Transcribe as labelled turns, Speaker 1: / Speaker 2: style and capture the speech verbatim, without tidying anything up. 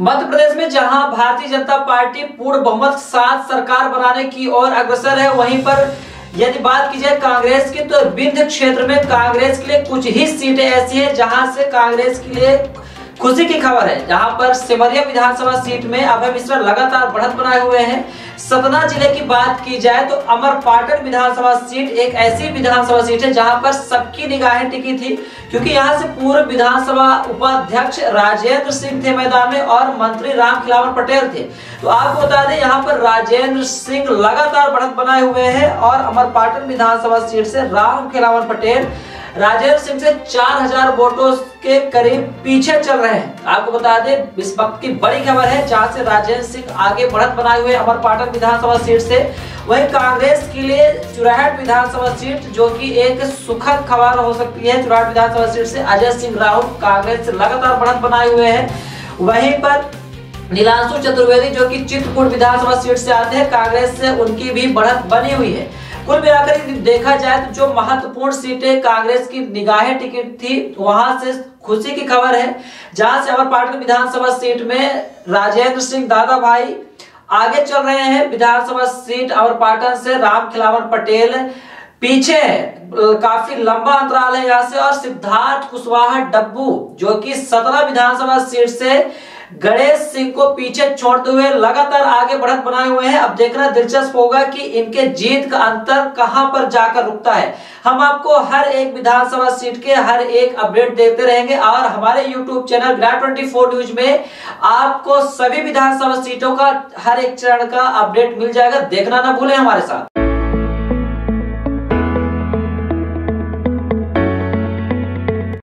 Speaker 1: मध्य प्रदेश में जहां भारतीय जनता पार्टी पूर्ण बहुमत के साथ सरकार बनाने की ओर अग्रसर है, वहीं पर यदि बात की जाए कांग्रेस की तो विंध्य क्षेत्र में कांग्रेस के लिए कुछ ही सीटें ऐसी हैं जहां से कांग्रेस के लिए खुशी की खबर है। जहां पर सिमरिया विधानसभा सीट में अभय मिश्रा लगातार बढ़त बनाए हुए हैं। सतना जिले की बात की जाए तो अमरपाटन विधानसभा सीट एक ऐसी विधानसभा सीट है जहां पर सबकी निगाहें टिकी थी, क्योंकि यहां से पूर्व विधानसभा उपाध्यक्ष राजेंद्र सिंह थे मैदान में और मंत्री राम खिलावन पटेल थे। तो आपको बता दें यहाँ पर राजेंद्र सिंह लगातार बढ़त बनाए हुए हैं और अमरपाटन विधानसभा सीट से राम खिलावन पटेल राजेंद्र सिंह से चार हजार वोटों के करीब पीछे चल रहे हैं। आपको बता दें इस वक्त की बड़ी खबर है जहां से राजेंद्र सिंह आगे बढ़त बनाए हुए अमरपाटन विधानसभा सीट से। वहीं कांग्रेस के लिए चुराहट विधानसभा सीट जो कि एक सुखद खबर हो सकती है, चुराहट विधानसभा सीट से अजय सिंह राहुल कांग्रेस से लगातार बढ़त बनाए हुए हैं। वहीं पर नीलांशु चतुर्वेदी जो कि चित्रकूट विधानसभा सीट से आते हैं, कांग्रेस से उनकी भी बढ़त बनी हुई है। कुल मिलाकर देखा जाए तो जो महत्वपूर्ण सीटें कांग्रेस की निगाहें टिकट थी वहां से खुशी की खबर है, जहां से अमरपाटन विधानसभा सीट में राजेंद्र सिंह दादा भाई आगे चल रहे हैं। विधानसभा सीट अमरपाटन से राम खिलावन पटेल पीछे है, काफी लंबा अंतराल है यहाँ से। और सिद्धार्थ कुशवाहा डब्बू जो कि सत्रह विधानसभा सीट से गणेश सिंह को पीछे छोड़ते हुए लगातार आगे बढ़त बनाए हुए हैं। अब देखना दिलचस्प होगा कि इनके जीत का अंतर कहां पर जाकर रुकता है। हम आपको हर एक विधानसभा सीट के हर एक अपडेट देते रहेंगे और हमारे यूट्यूब चैनल विराट चौबीस न्यूज में आपको सभी विधानसभा सीटों का हर एक चरण का अपडेट मिल जाएगा। देखना ना भूलें हमारे साथ।